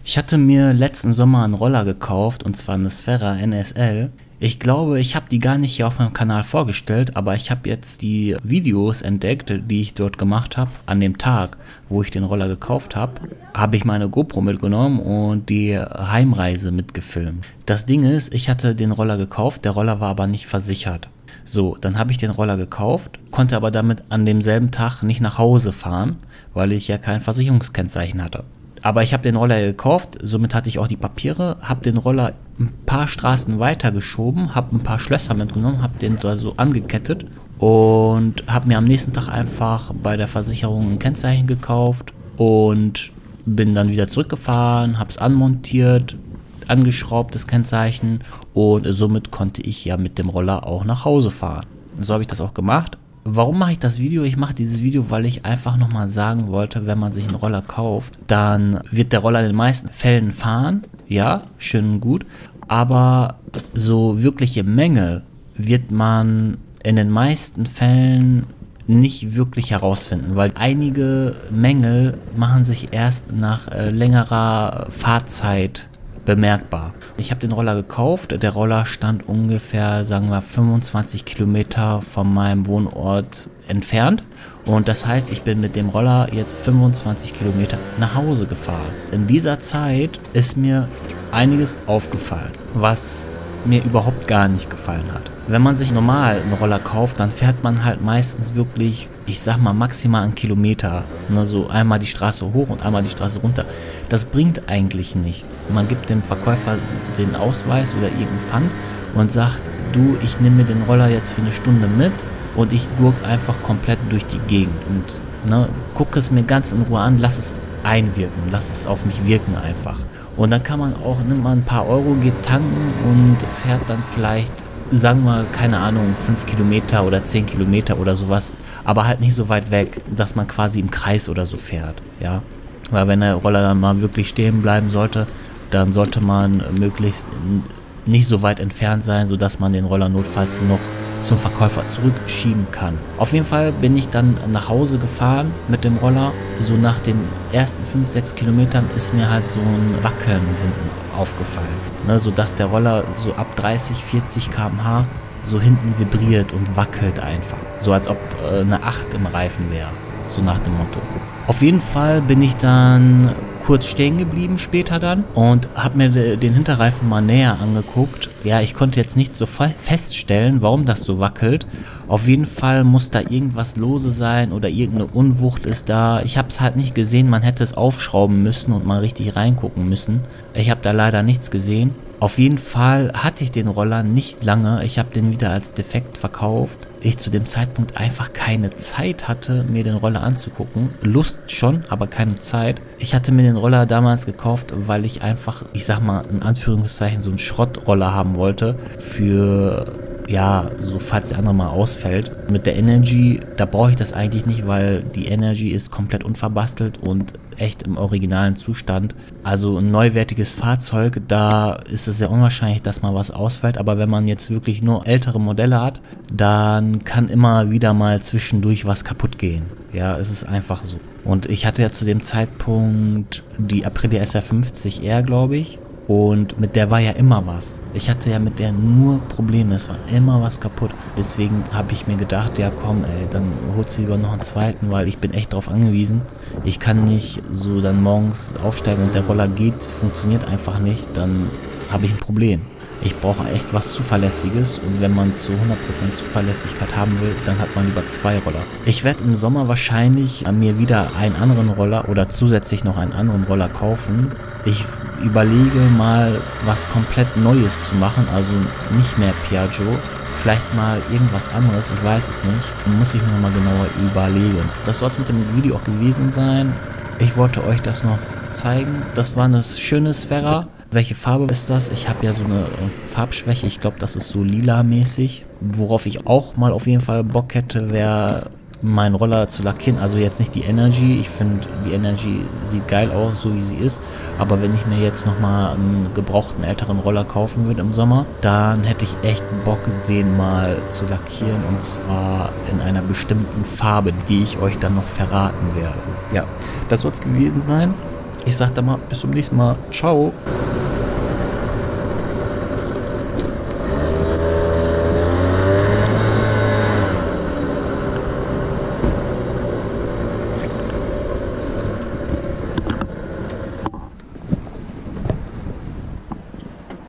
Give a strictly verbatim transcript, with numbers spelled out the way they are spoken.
Ich hatte mir letzten Sommer einen Roller gekauft, und zwar eine Sfera N S L. Ich glaube, ich habe die gar nicht hier auf meinem Kanal vorgestellt, aber ich habe jetzt die Videos entdeckt, die ich dort gemacht habe. An dem Tag, wo ich den Roller gekauft habe, habe ich meine GoPro mitgenommen und die Heimreise mitgefilmt. Das Ding ist, ich hatte den Roller gekauft, der Roller war aber nicht versichert. So, dann habe ich den Roller gekauft, konnte aber damit an demselben Tag nicht nach Hause fahren, weil ich ja kein Versicherungskennzeichen hatte. Aber ich habe den Roller gekauft, somit hatte ich auch die Papiere, habe den Roller ein paar Straßen weiter geschoben, habe ein paar Schlösser mitgenommen, habe den da so angekettet und habe mir am nächsten Tag einfach bei der Versicherung ein Kennzeichen gekauft und bin dann wieder zurückgefahren, habe es anmontiert, angeschraubt, das Kennzeichen, und somit konnte ich ja mit dem Roller auch nach Hause fahren. So habe ich das auch gemacht. Warum mache ich das Video? Ich mache dieses Video, weil ich einfach nochmal sagen wollte, wenn man sich einen Roller kauft, dann wird der Roller in den meisten Fällen fahren. Ja, schön und gut. Aber so wirkliche Mängel wird man in den meisten Fällen nicht wirklich herausfinden, weil einige Mängel machen sich erst nach äh, längerer Fahrzeit bemerkbar. Ich habe den Roller gekauft, der Roller stand ungefähr, sagen wir, fünfundzwanzig Kilometer von meinem Wohnort entfernt, und das heißt, ich bin mit dem Roller jetzt fünfundzwanzig Kilometer nach Hause gefahren. In dieser Zeit ist mir einiges aufgefallen, was mir überhaupt gar nicht gefallen hat. Wenn man sich normal einen Roller kauft, dann fährt man halt meistens wirklich, ich sag mal, maximal einen Kilometer. Ne, so einmal die Straße hoch und einmal die Straße runter. Das bringt eigentlich nichts. Man gibt dem Verkäufer den Ausweis oder irgendeinen Pfand und sagt, du, ich nehme mir den Roller jetzt für eine Stunde mit und ich gurk einfach komplett durch die Gegend. Und ne, guck es mir ganz in Ruhe an, lass es einwirken, lass es auf mich wirken einfach. Und dann kann man auch, nimmt man ein paar Euro, geht tanken und fährt dann vielleicht, sagen wir, keine Ahnung, fünf Kilometer oder zehn Kilometer oder sowas, aber halt nicht so weit weg, dass man quasi im Kreis oder so fährt, ja. Weil wenn der Roller dann mal wirklich stehen bleiben sollte, dann sollte man möglichst nicht so weit entfernt sein, sodass man den Roller notfalls noch zum Verkäufer zurückschieben kann. Auf jeden Fall bin ich dann nach Hause gefahren mit dem Roller. So nach den ersten fünf, sechs Kilometern ist mir halt so ein Wackeln hinten aufgefallen. Ne, sodass der Roller so ab dreißig, vierzig Kilometer pro Stunde so hinten vibriert und wackelt einfach. So als ob äh, eine acht im Reifen wäre. So nach dem Motto. Auf jeden Fall bin ich dann kurz stehen geblieben später dann und habe mir den Hinterreifen mal näher angeguckt. Ja, ich konnte jetzt nicht so feststellen, warum das so wackelt. Auf jeden Fall muss da irgendwas lose sein oder irgendeine Unwucht ist da. Ich habe es halt nicht gesehen, man hätte es aufschrauben müssen und mal richtig reingucken müssen. Ich habe da leider nichts gesehen. Auf jeden Fall hatte ich den Roller nicht lange, ich habe den wieder als defekt verkauft. Ich zu dem Zeitpunkt einfach keine Zeit hatte, mir den Roller anzugucken. Lust schon, aber keine Zeit. Ich hatte mir den Roller damals gekauft, weil ich einfach, ich sag mal in Anführungszeichen, so einen Schrottroller haben wollte für, ja, so falls der andere mal ausfällt. Mit der Energy, da brauche ich das eigentlich nicht, weil die Energy ist komplett unverbastelt und echt im originalen Zustand. Also ein neuwertiges Fahrzeug, da ist es sehr unwahrscheinlich, dass mal was ausfällt, aber wenn man jetzt wirklich nur ältere Modelle hat, dann kann immer wieder mal zwischendurch was kaputt gehen. Ja, es ist einfach so. Und ich hatte ja zu dem Zeitpunkt die Aprilia S R fünfzig R, glaube ich. Und mit der war ja immer was. Ich hatte ja mit der nur Probleme, es war immer was kaputt. Deswegen habe ich mir gedacht, ja komm ey, dann holst du lieber noch einen zweiten, weil ich bin echt drauf angewiesen. Ich kann nicht so dann morgens aufsteigen und der Roller geht, funktioniert einfach nicht, dann habe ich ein Problem. Ich brauche echt was Zuverlässiges, und wenn man zu hundert Prozent Zuverlässigkeit haben will, dann hat man lieber zwei Roller. Ich werde im Sommer wahrscheinlich mir wieder einen anderen Roller oder zusätzlich noch einen anderen Roller kaufen. Ich überlege mal, was komplett Neues zu machen, also nicht mehr Piaggio. Vielleicht mal irgendwas anderes, ich weiß es nicht. Muss ich mir nochmal genauer überlegen. Das soll es mit dem Video auch gewesen sein. Ich wollte euch das noch zeigen. Das war eine schöne Sfera. Welche Farbe ist das? Ich habe ja so eine Farbschwäche. Ich glaube, das ist so lila-mäßig. Worauf ich auch mal auf jeden Fall Bock hätte, wäre meinen Roller zu lackieren. Also jetzt nicht die Energy. Ich finde, die Energy sieht geil aus, so wie sie ist. Aber wenn ich mir jetzt nochmal einen gebrauchten älteren Roller kaufen würde im Sommer, dann hätte ich echt Bock, den mal zu lackieren. Und zwar in einer bestimmten Farbe, die ich euch dann noch verraten werde. Ja, das soll es gewesen sein. Ich sag dann mal, bis zum nächsten Mal. Ciao.